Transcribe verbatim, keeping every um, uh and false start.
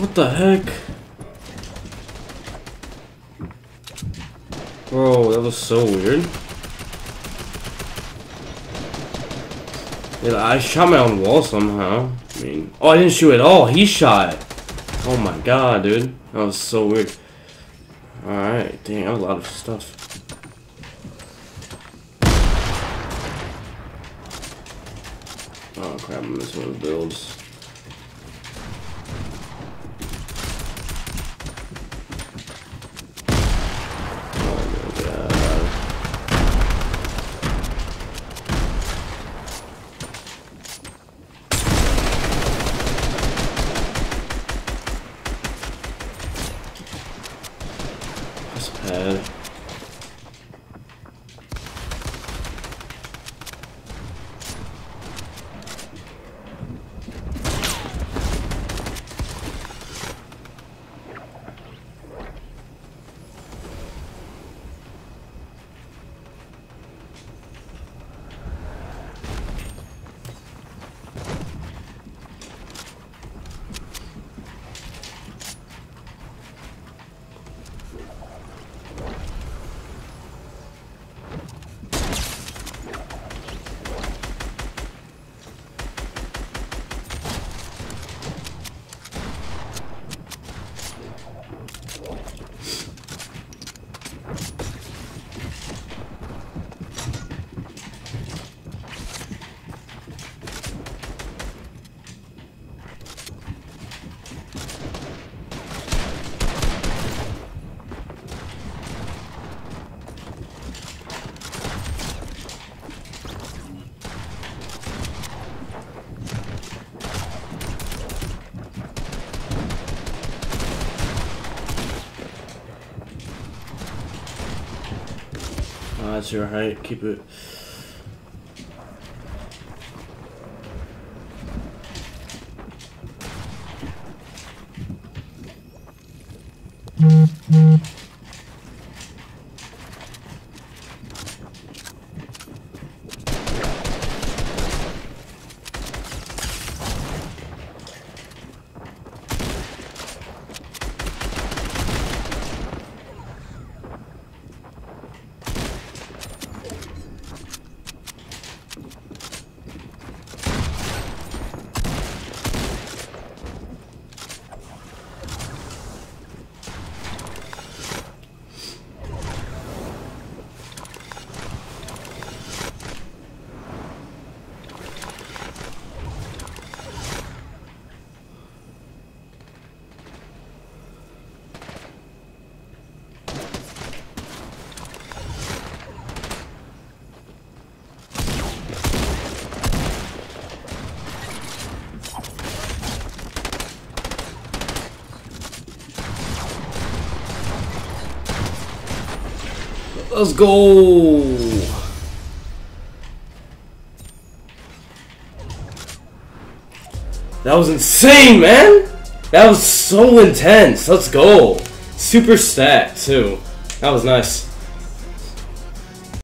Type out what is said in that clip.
What the heck? Bro, that was so weird. Yeah, I shot my own wall somehow. I mean, oh, I didn't shoot at all. He shot. Oh my god, dude. That was so weird. Alright, dang, that was a lot of stuff. Oh crap, I'm missing one of the builds. Pad. Oh, that's your height. Keep it. Let's go. That was insane, man. That was so intense. Let's go. Super stat too. That was nice.